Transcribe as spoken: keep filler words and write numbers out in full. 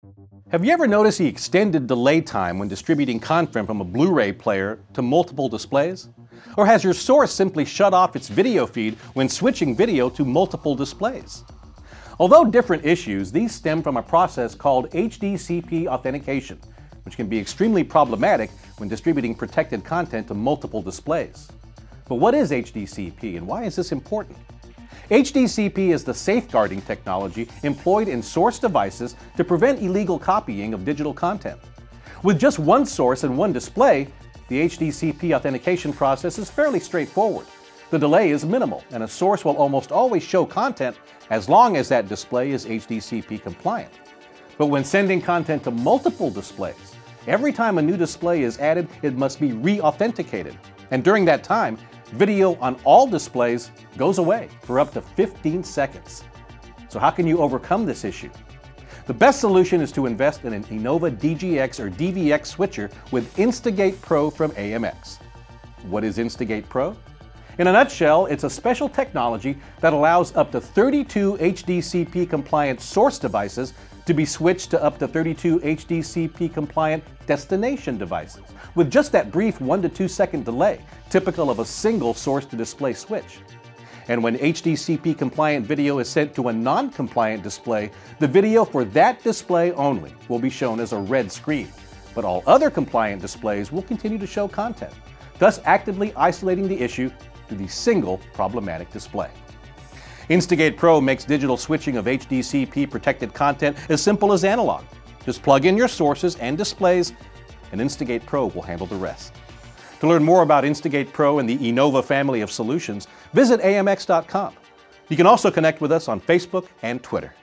Have you ever noticed the extended delay time when distributing content from a Blu-ray player to multiple displays? Or has your source simply shut off its video feed when switching video to multiple displays? Although different issues, these stem from a process called H D C P authentication, which can be extremely problematic when distributing protected content to multiple displays. But what is H D C P and why is this important? H D C P is the safeguarding technology employed in source devices to prevent illegal copying of digital content. With just one source and one display, the H D C P authentication process is fairly straightforward. The delay is minimal, and a source will almost always show content as long as that display is H D C P compliant. But when sending content to multiple displays, every time a new display is added, it must be re-authenticated. And during that time, video on all displays goes away for up to fifteen seconds. So how can you overcome this issue? The best solution is to invest in an Innova D G X or D V X switcher with Instigate Pro from A M X. What is Instigate Pro? In a nutshell, it's a special technology that allows up to thirty-two H D C P compliant source devices to be switched to up to thirty-two H D C P compliant destination devices, with just that brief one to two second delay, typical of a single source to display switch. And when H D C P compliant video is sent to a non-compliant display, the video for that display only will be shown as a red screen, but all other compliant displays will continue to show content, thus actively isolating the issue to the single problematic display. Instigate Pro makes digital switching of H D C P protected content as simple as analog. Just plug in your sources and displays, and Instigate Pro will handle the rest. To learn more about Instigate Pro and the Innova family of solutions, visit A M X dot com. You can also connect with us on Facebook and Twitter.